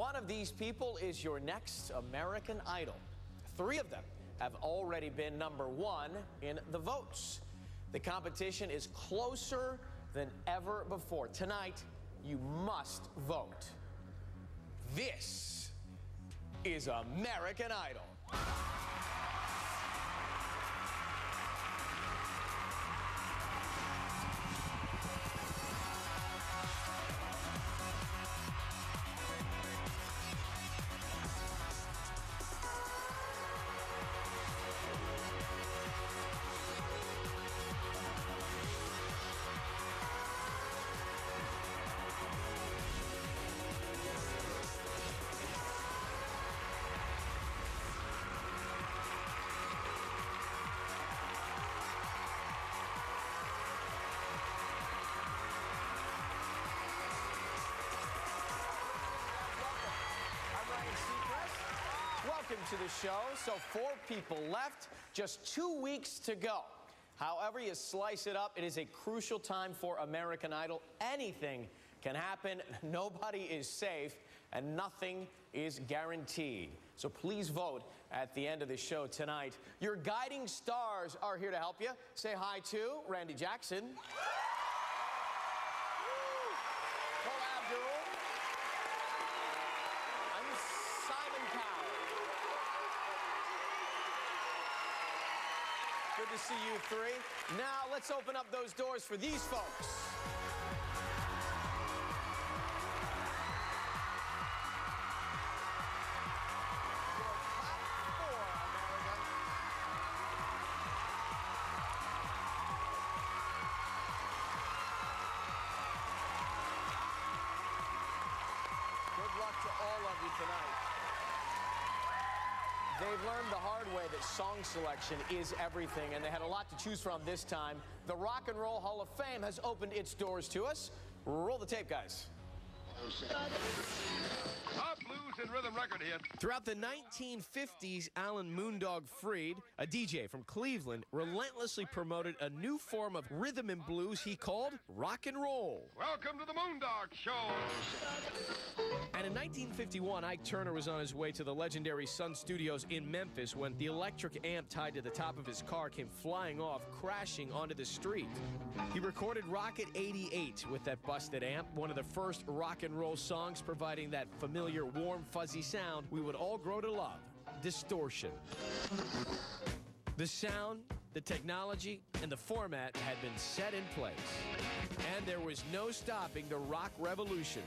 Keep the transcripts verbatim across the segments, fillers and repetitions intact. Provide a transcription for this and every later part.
One of these people is your next American Idol. Three of them have already been number one in the votes. The competition is closer than ever before. Tonight, you must vote. This is American Idol. Welcome to the show. So four people left, just two weeks to go. However you slice it up, it is a crucial time for American Idol. Anything can happen, nobody is safe, and nothing is guaranteed. So please vote at the end of the show tonight. Your guiding stars are here to help you. Say hi to Randy Jackson. Good to see you three. Now let's open up those doors for these folks. Good luck to all of you tonight. They've learned the hard way that song selection is everything, and they had a lot to choose from this time. The Rock and Roll Hall of Fame has opened its doors to us. Roll the tape, guys. Top blues and rhythm record hit. Throughout the nineteen fifties, Alan Moondog Freed, a D J from Cleveland, relentlessly promoted a new form of rhythm and blues he called rock and roll. Welcome to the Moondog Show. And in nineteen fifty-one, Ike Turner was on his way to the legendary Sun Studios in Memphis when the electric amp tied to the top of his car came flying off, crashing onto the street. He recorded Rocket eighty-eight with that busted amp, one of the first rock and roll songs providing that familiar warm, fuzzy sound we would all grow to love, distortion. The sound, the technology, and the format had been set in place. And there was no stopping the rock revolution.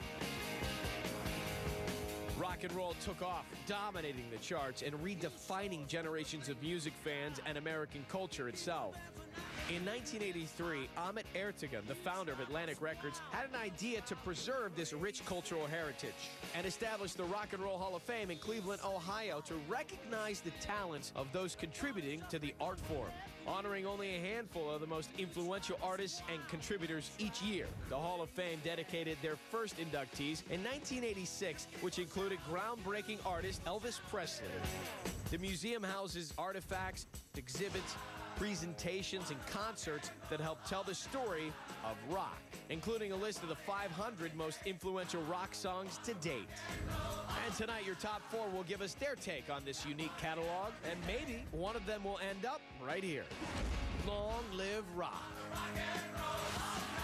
Rock and roll took off, dominating the charts and redefining generations of music fans and American culture itself. In nineteen eighty-three, Ahmet Ertegun, the founder of Atlantic Records, had an idea to preserve this rich cultural heritage and established the Rock and Roll Hall of Fame in Cleveland, Ohio, to recognize the talents of those contributing to the art form. Honoring only a handful of the most influential artists and contributors each year, the Hall of Fame dedicated their first inductees in nineteen eighty-six, which included groundbreaking artist Elvis Presley. The museum houses artifacts, exhibits, presentations, and concerts that help tell the story of rock, including a list of the five hundred most influential rock songs to date. And tonight, your top four will give us their take on this unique catalog, and maybe one of them will end up right here. Long live rock. Rock and roll.